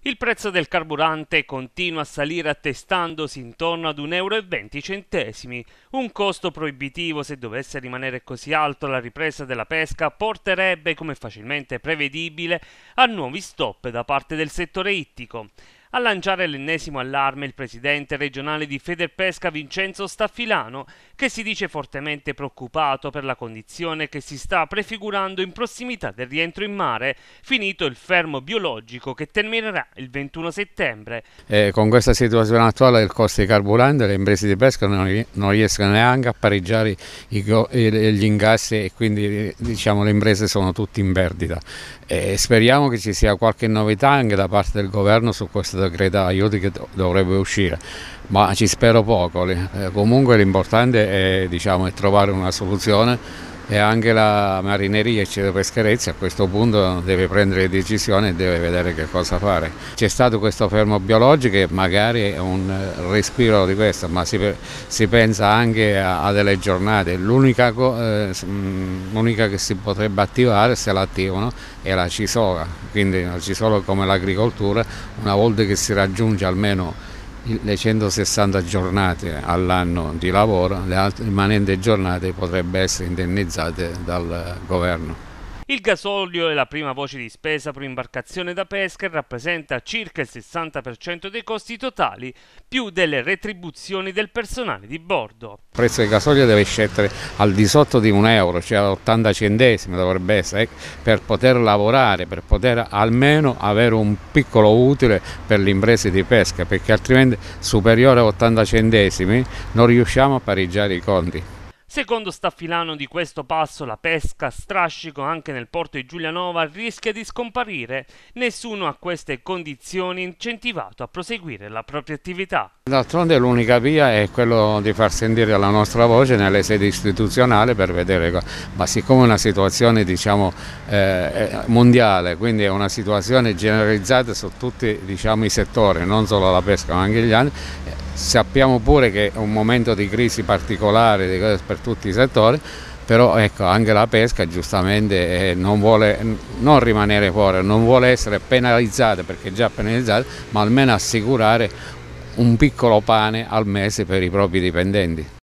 Il prezzo del carburante continua a salire attestandosi intorno ad 1,20 euro. Un costo proibitivo, se dovesse rimanere così alto alla ripresa della pesca, porterebbe, come facilmente prevedibile, a nuovi stop da parte del settore ittico. A lanciare l'ennesimo allarme il presidente regionale di Federpesca Vincenzo Staffilano, che si dice fortemente preoccupato per la condizione che si sta prefigurando in prossimità del rientro in mare, finito il fermo biologico che terminerà il 21 settembre. Con questa situazione attuale del costo di carburante, le imprese di pesca non riescono neanche a pareggiare gli incassi e quindi diciamo, le imprese sono tutte in perdita. Speriamo che ci sia qualche novità anche da parte del governo su questo decreto aiuti che dovrebbe uscire, ma ci spero poco. Comunque l'importante è, diciamo, è trovare una soluzione e anche la marineria e peschereccia a questo punto deve prendere decisioni e deve vedere che cosa fare. C'è stato questo fermo biologico e magari è un respiro di questo, ma si pensa anche a delle giornate. L'unica che si potrebbe attivare, se la attivano, è la CISOA, quindi la CISOA come l'agricoltura, una volta che si raggiunge almeno le 160 giornate all'anno di lavoro, le altre rimanenti giornate potrebbero essere indennizzate dal governo. Il gasolio è la prima voce di spesa per imbarcazione da pesca e rappresenta circa il 60% dei costi totali, più delle retribuzioni del personale di bordo. Il prezzo del gasolio deve scendere al di sotto di 1 euro, cioè 80 centesimi dovrebbe essere, per poter lavorare, per poter almeno avere un piccolo utile per le imprese di pesca, perché altrimenti superiore a 80 centesimi non riusciamo a pareggiare i conti. Secondo Staffilano, di questo passo la pesca a strascico anche nel porto di Giulianova rischia di scomparire. Nessuno a queste condizioni è incentivato a proseguire la propria attività. D'altronde l'unica via è quello di far sentire la nostra voce nelle sedi istituzionali per vedere, ma siccome è una situazione, diciamo, mondiale, quindi è una situazione generalizzata su tutti, diciamo, i settori, non solo la pesca ma anche gli altri. Sappiamo pure che è un momento di crisi particolare per tutti i settori, però ecco, anche la pesca giustamente non vuole non rimanere fuori, non vuole essere penalizzata perché è già penalizzata, ma almeno assicurare un piccolo pane al mese per i propri dipendenti.